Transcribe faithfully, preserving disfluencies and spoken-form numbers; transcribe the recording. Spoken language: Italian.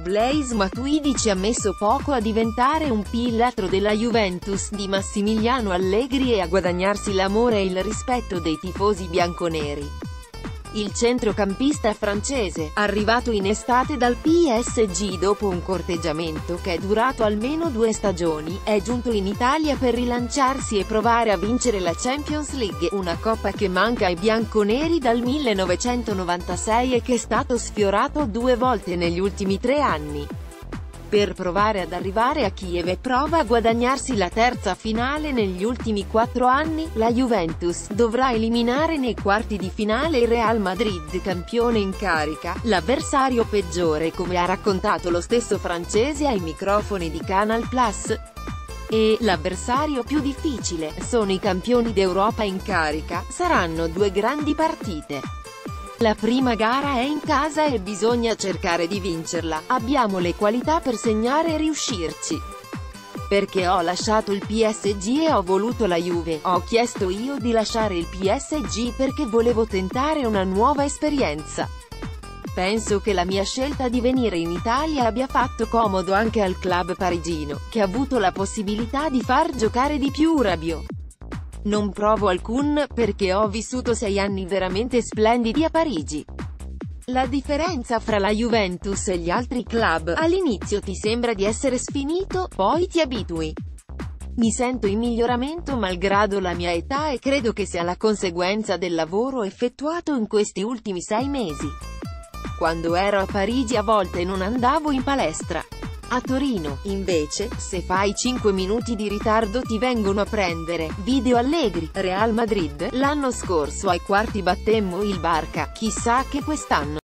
Blaise Matuidi ci ha messo poco a diventare un pilastro della Juventus di Massimiliano Allegri e a guadagnarsi l'amore e il rispetto dei tifosi bianconeri. Il centrocampista francese, arrivato in estate dal P S G dopo un corteggiamento che è durato almeno due stagioni, è giunto in Italia per rilanciarsi e provare a vincere la Champions League, una coppa che manca ai bianconeri dal millenovecentonovantasei e che è stato sfiorato due volte negli ultimi tre anni. Per provare ad arrivare a Kiev e prova a guadagnarsi la terza finale negli ultimi quattro anni, la Juventus dovrà eliminare nei quarti di finale il Real Madrid, campione in carica, l'avversario peggiore, come ha raccontato lo stesso francese ai microfoni di Canal Plus. E l'avversario più difficile sono i campioni d'Europa in carica. Saranno due grandi partite. La prima gara è in casa e bisogna cercare di vincerla, abbiamo le qualità per segnare e riuscirci. Perché ho lasciato il P S G e ho voluto la Juve, ho chiesto io di lasciare il P S G perché volevo tentare una nuova esperienza. Penso che la mia scelta di venire in Italia abbia fatto comodo anche al club parigino, che ha avuto la possibilità di far giocare di più Rabiot. Non provo alcun, perché ho vissuto sei anni veramente splendidi a Parigi. La differenza fra la Juventus e gli altri club, all'inizio ti sembra di essere sfinito, poi ti abitui. Mi sento in miglioramento malgrado la mia età e credo che sia la conseguenza del lavoro effettuato in questi ultimi sei mesi. Quando ero a Parigi a volte non andavo in palestra. A Torino, invece, se fai cinque minuti di ritardo ti vengono a prendere. Video Allegri, Real Madrid, l'anno scorso ai quarti battemmo il Barça, chissà che quest'anno.